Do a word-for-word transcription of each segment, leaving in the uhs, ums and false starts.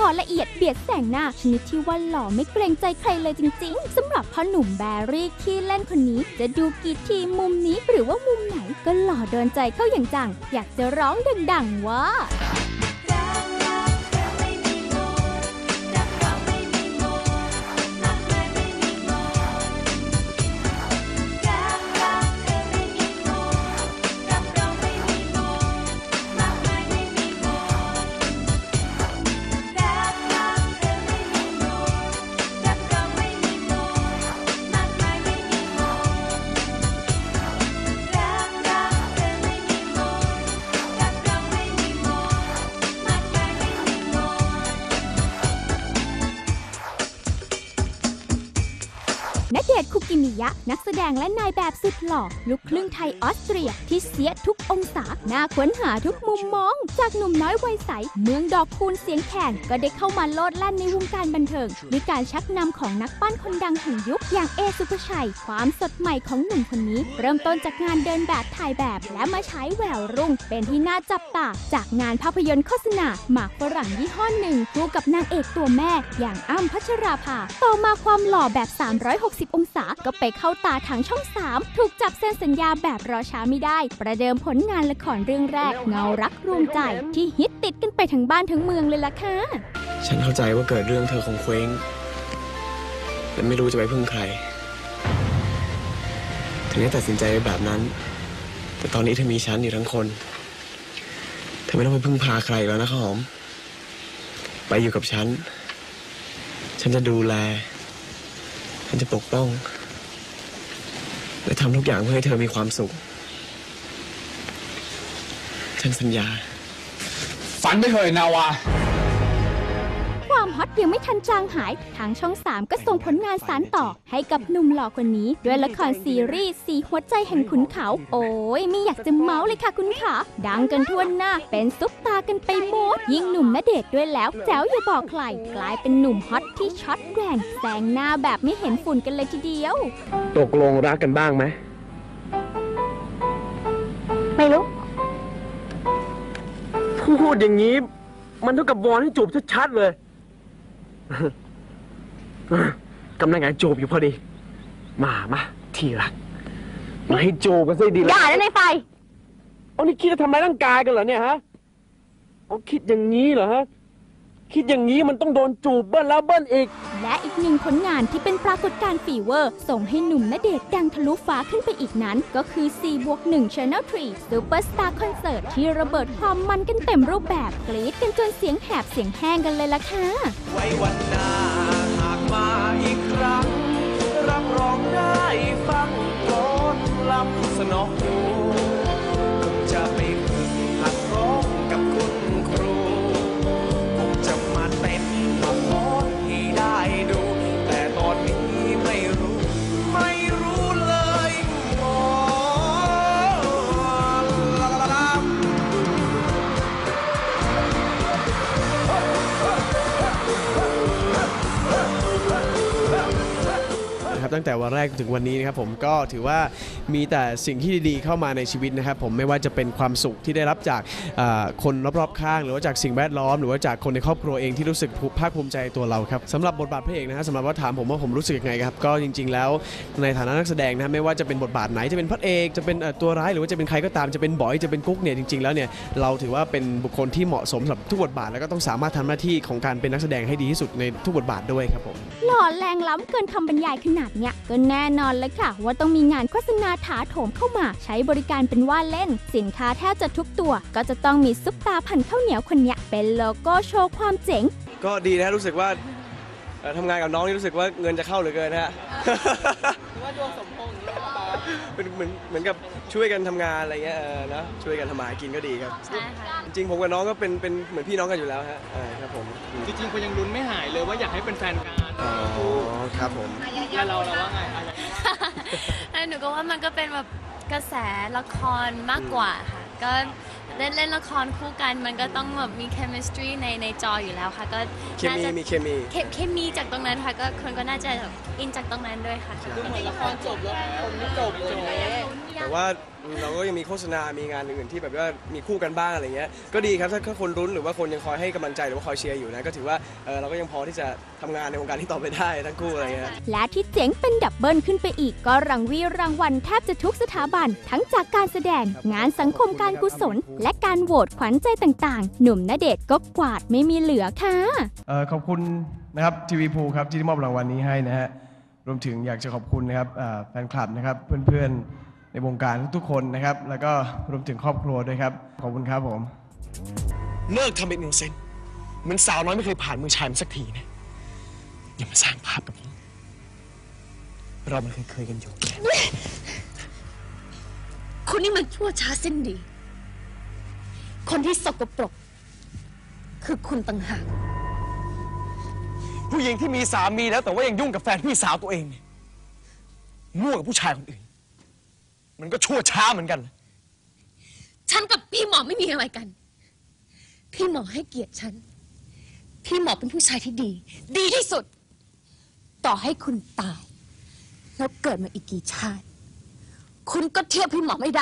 ละเอียดเบียดแสงหน้าชนิดที่ว่าหล่อไม่เกรงใจใครเลยจริงๆสำหรับพ่อหนุ่มแบรี่ขี้เล่นคนนี้จะดูกี่ทีมุมนี้หรือว่ามุมไหนก็หล่อโดนใจเข้าอย่างจังอยากจะร้องดังๆว่าณเดชน์ คุกิมิยะนักแสดงและนายแบบสุดหล่อลูกครึ่งไทยออสเตรียที่เสียทุกองศาน่าค้นหาทุกมุมมองจากหนุ่มน้อยวัยใสเมืองดอกคูณเสียงแคนก็ได้เข้ามาโลดแล่นในวงการบันเทิงด้วยการชักนำของนักปั้นคนดังแห่งยุคอย่างเอสุภชัยความสดใหม่ของหนุ่มคนนี้เริ่มต้นจากงานเดินแบบถ่ายแบบและมาใช้แววรุ่งเป็นที่น่าจับตาจากงานภาพยนตร์โฆษณาหมากฝรั่งยี่ห้อหนึ่งคู่กับนางเอกตัวแม่อย่างอ้ำพัชราภาต่อมาความหล่อแบบสามร้อยหกสิบองศาก็ไปเข้าตาทางช่องสามถูกจับเซ็นสัญญาแบบรอช้าไม่ได้ประเดิมผลงานละครเรื่องแรกเงารักรวมใจที่ฮิตติดกันไปทั้งบ้านทั้งเมืองเลยล่ะค่ะฉันเข้าใจว่าเกิดเรื่องเธอคงเคว้งแต่ไม่รู้จะไปพึ่งใครถึงได้ตัดสินใจแบบนั้นแต่ตอนนี้เธอมีฉันอยู่ทั้งคนเธอไม่ต้องไปพึ่งพาใครแล้วนะข้าวหอมไปอยู่กับฉันฉันจะดูแลฉันจะปกป้องและทำทุกอย่างเพื่อให้เธอมีความสุขฉันสัญญาฝันไม่เคยนาวาความฮอตยังไม่ทันจางหายทางช่องสามก็ส่งผลงานสานต่อให้กับหนุ่มหล่อคนนี้ด้วยละครซีรีส์สีหัวใจแห่งขุนเขาโอ้ยไม่อยากจะเมาเลยค่ะคุณขาดังกันทั่วหน้าเป็นซุปตากันไปหมดยิ่งหนุ่มณเดชน์ด้วยแล้วแจ๋วอย่าบอกใครกลายเป็นหนุ่มฮอตที่ช็อตแรงแซงหน้าแบบไม่เห็นฝุ่นกันเลยทีเดียวตกลงรักกันบ้างไหมไม่รู้พูดอย่างนี้มันเท่ากับวอนให้จูบชัดๆเลยกำลังงานจูบอยู่พอดีมามาที่รักมาให้จูบกันซะดีแล้วอย่านะในไฟเอานี่คิดจะทำร้ายร่างกายกันเหรอเนี่ยฮะเอาคิดอย่างนี้เหรอฮะคิดอย่างนี้มันต้องโดนจูบเบิ้ลแล้วเบิ้ลอีกและอีกหนึ่งผลงานที่เป็นปรากฏการณ์ฟีเวอร์ส่งให้หนุ่มณเดชน์ดังทะลุฟ้าขึ้นไปอีกนั้นก็คือ สี่บวกหนึ่ง Channel สาม Superstar Concert ที่ระเบิดความมันกันเต็มรูปแบบกรี๊ดกันจนเสียงแหบเสียงแห้งกันเลยล่ะค่ะไว้วันหน้าหากมาอีกครั้งรับรองได้ฟังโปรดลำสนอหูคงจะไปฝึกหัดร้องกับคุณครูคงจะมาเต้นมาโพสให้ได้ดูแต่ตอนนี้ไม่รู้ไม่รู้เลยโอ้ลาลาลาครับตั้งแต่วันแรกถึงวันนี้นะครับผมก็ถือว่ามีแต่สิ่งที่ดีๆเข้ามาในชีวิตนะครับผมไม่ว่าจะเป็นความสุขที่ได้รับจากคนรอบๆข้างหรือว่าจากสิ่งแวดล้อมหรือว่าจากคนในครอบครัวเองที่รู้สึกภาคภูมิใจตัวเราครับสำหรับบทบาทพระเอกนะฮะสำหรับว่าถามผมว่าผมรู้สึกยังไงครับก็จริงๆแล้วในฐานะนักแสดงนะไม่ว่าจะเป็นบทบาทไหนจะเป็นพระเอกจะเป็นตัวร้ายหรือว่าจะเป็นใครก็ตามจะเป็นบอยจะเป็นกุ๊กเนี่ยจริงๆแล้วเนี่ยเราถือว่าเป็นบุคคลที่เหมาะสมสำหรับทุกบทบาทแล้วก็ต้องสามารถทำหน้าที่ของการเป็นนักแสดงให้ดีที่สุดในทุกบทบาทด้วยครับผมหล่อแรงล้ำเกินคำบรรยายขนาดเนี้ยก็แน่นอนเลยค่ะว่าต้องมีงานโฆษณาถาโถมเข้ามาใช้บริการเป็นว่าเล่นสินค้าแทบจะทุกตัวก็จะต้องมีซุปตาพันข้าวเหนียวคนนี้เป็นโลโก้โชว์ความเจ๋งก็ดีนะรู้สึกว่าทำงานกับน้องนี่รู้สึกว่าเงินจะเข้าเหลือเกินฮะหรือว่าดวงสมพงษ์เป็นเหมือนเหมือนกับช่วยกันทำงานอะไรเงี้ยนะช่วยกันทำมาหากินก็ดีครับใช่ค่ะจริงๆผมกับน้องก็เป็นเป็นเหมือนพี่น้องกันอยู่แล้วฮะครับผมจริงๆคนยังลุ้นไม่หายเลยว่าอยากให้เป็นแฟนกันอ๋อครับผมแล้วเราเราว่าไงหนูก็ว่ามันก็เป็นแบบกระแสละครมากกว่าค่ะก็เล่นเล่นละครคู่กันมันก็ต้องแบบมี chemistry ในในจออยู่แล้วค่ะก็เคมีมีเคมีเคเคมีจากตรงนั้นค่ะก็คนก็น่าจะแบบอินจากตรงนั้นด้วยค่ะดูเหมือนละครจบแล้วผมไม่จบเลยแต่ว่าเราก็ยังมีโฆษณา มีงานอื่นๆที่แบบว่ามีคู่กันบ้างอะไรเงี้ยก็ดีครับถ้าถ้าคนรุ้นหรือว่าคนยังคอยให้กำลังใจหรือว่าคอยเชียร์อยู่นะก็ถือว่าเออเราก็ยังพอที่จะทำงานในวงการที่ต่อไปได้ทั้งคู่อะไรเงี้ยและที่เจ๋งเป็นดับเบิลขึ้นไปอีกก็รางวีรางวัลแทบจะทุกสถาบัน ทั้งจากการแสดงงานสังคมการกุศล และการโหวตขวัญใจต่างๆ หนุ่มณเดชน์ก็กวาดไม่มีเหลือค่ะเอ่อขอบคุณนะครับทีวีพูครับที่มอบรางวัลนี้ให้นะฮะรวมถึงอยากจะขอบคุณนะครับเอ่อแฟนคลับนะครับเพื่อนๆในวงการทุกๆคนนะครับแล้วก็รวมถึงครอบครัวด้วยครับขอบคุณครับผมเลิกทำเป็นอินโนเซนต์เหมือนสาวน้อยไม่เคยผ่านมือชายมันสักทีนะอย่ามาสร้างภาพแบบนี้เรามันเคยเคยกันอยู่คุณนี่มันชั่วช้าเส้นดี คนที่สกปรกคือคุณต่างหากผู้หญิงที่มีสามีแล้วแต่ว่ายังยุ่งกับแฟนพี่สาวตัวเองเนี่ยมั่วกับผู้ชายคนอื่นมันก็ชั่วช้าเหมือนกันฉันกับพี่หมอไม่มีอะไรกัน พี่หมอให้เกียรติฉัน พี่หมอเป็นผู้ชายที่ดี ดีที่สุด ต่อให้คุณตาย แล้วเกิดมาอีกกี่ชาติ คุณก็เทียบพี่หมอไม่ได้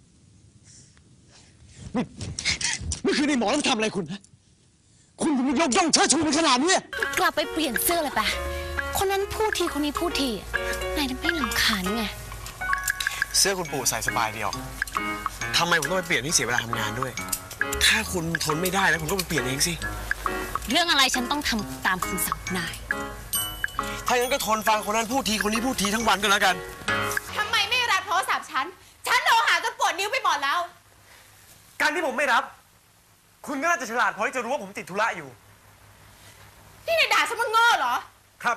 นี่นี่คือในหมอต้องทำอะไรคุณนะคุณถึงยกย่องเชิดชูในขนาดนี้กลับไปเปลี่ยนเสื้อเลยปะคนนั้นพูดทีคนนี้พูดทีนายทำให้รำคาญไงเสื้อคุณปู่ใส่สบายเดียวทำไมผมต้องไปเปลี่ยนที่เสียเวลาทำงานด้วย ถ้าคุณทนไม่ได้แล้วคุณก็ไปเปลี่ยนเองสิเรื่องอะไรฉันต้องทำตามคำสั่งนายถ้าอย่างนั้นก็ทนฟังคนนั้นพูดทีคนนี้พูดทีทั้งวันก็แล้วกันทำไมไม่รับโทรศัพท์ฉัน ฉันโทรหาจนปวดนิ้วไปหมดแล้วการที่ผมไม่รับคุณก็น่าจะฉลาดพอที่จะรู้ว่าผมติดธุระอยู่ที่นายด่าฉันว่าโง่เหรอครับ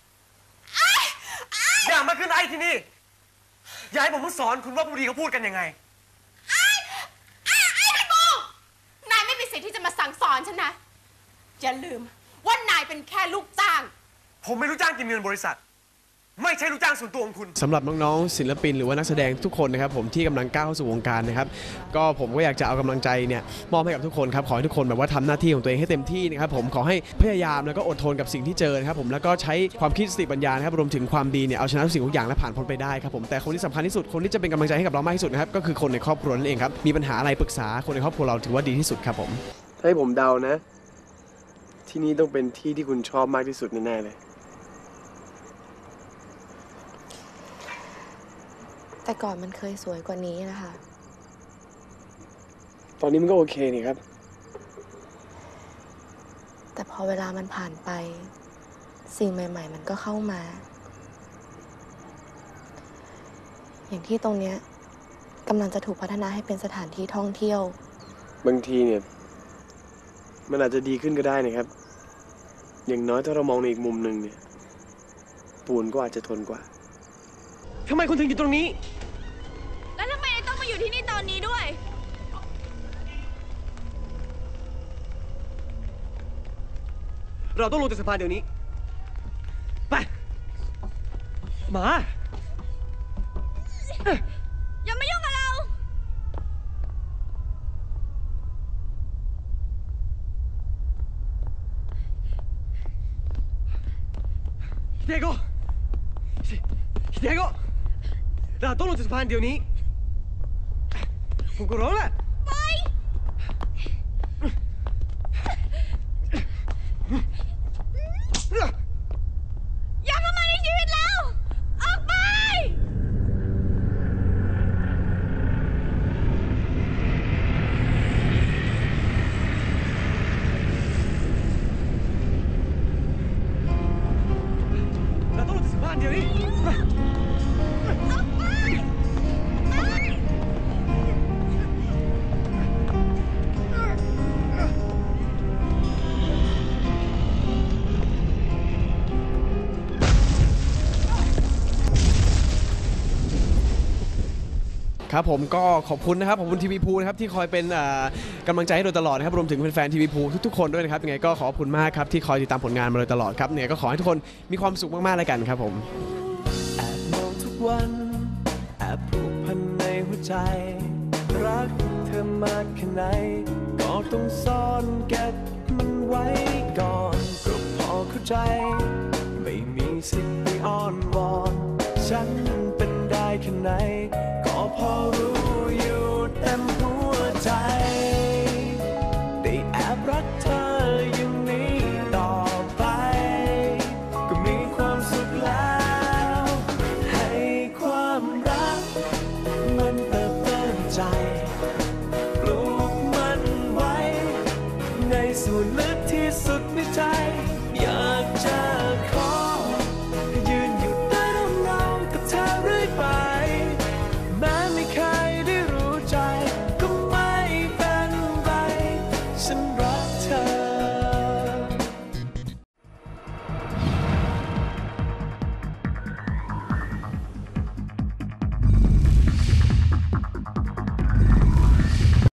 อย่ามาขึ้นไอ้ที่นี่อย่าให้ผมสอนคุณว่าผู้ดีเขาพูดกันยังไงไอ้ไอ้ไอ้พี่บูนายไม่มีสิทธิ์ที่จะมาสั่งสอนฉันนะ อย่าลืมว่านายเป็นแค่ลูกจ้างผมไม่รู้จ้างกินเงินบริษัทไม่ใช่ลูกจ้างส่วนตัวของคุณสำหรับน้องๆศิลปินหรือว่านักแสดงทุกคนนะครับผมที่กำลังก้าวเข้าสู่วงการนะครับก็ผมก็อยากจะเอากำลังใจเนี่ยมอบให้กับทุกคนครับขอให้ทุกคนแบบว่าทำหน้าที่ของตัวเองให้เต็มที่นะครับผมขอให้พยายามแล้วก็อดทนกับสิ่งที่เจอนะครับผมแล้วก็ใช้ความคิดสติปัญญานะครับรวมถึงความดีเนี่ยเอาชนะทุกสิ่งทุกอย่างและผ่านพ้นไปได้ครับผมแต่คนที่สำคัญที่สุดคนที่จะเป็นกำลังใจให้กับเรามากที่สุดนะครับก็คือคนในครอบครัวนั่นเองครับมีปัญหาอะไรปรึกษาคนในครอบครัวเราถือว่าดีที่สุดครับผมให้ผมเดานะที่นี่ต้องเป็นที่ที่คุณชอบมากที่สุดแน่ๆเลยแต่ก่อนมันเคยสวยกว่านี้นะคะตอนนี้มันก็โอเคนี่ครับแต่พอเวลามันผ่านไป สิ่งใหม่ๆมันก็เข้ามา อย่างที่ตรงเนี้ยกำลังจะถูกพัฒนาให้เป็นสถานที่ท่องเที่ยวบางทีเนี่ยมันอาจจะดีขึ้นก็ได้นะครับ อย่างน้อยถ้าเรามองในอีกมุมหนึ่งเนี่ยปูนก็อาจจะทนกว่าทำไมคุณถึงอยู่ตรงนี้แล้วทำไมต้องมาอยู่ที่นี่ตอนนี้ด้วยเราต้องลงจากสะพานเดี๋ยวนี้ไปมาอย่ามายุ่งกับเราฮิเดโกฮิเดโกเราต้องลงจากสะพานเดี๋ยวนี้ผมก็ร้องแหละไปอย่าเข้ามาในชีวิตเรา ออกไปเราต้องลงจากสะพานเดี๋ยวนี้ ครับผมก็ขอบคุณนะครับขอบคุณทีวีพูนะครับที่คอยเป็นกำลังใจให้โดยตลอดนะครับรวมถึงแฟนๆทีวีพูทุกๆคนด้วยนะครับยังไงก็ขอบคุณมากครับที่คอยติดตามผลงานมาโดยตลอดครับเนี่ยก็ขอให้ทุกคนมีความสุขมากๆแล้วกันครับผมแอบมองทุกวันแอบผูกพันในหัวใจรักเธอมากแค่ไหนก็ต้องซ่อนเก็บมันไว้ก่อนก็พอเข้าใจไม่มีสิทธิ์ไปอ้อนวอนฉันเป็นได้แค่ไหนก็พอ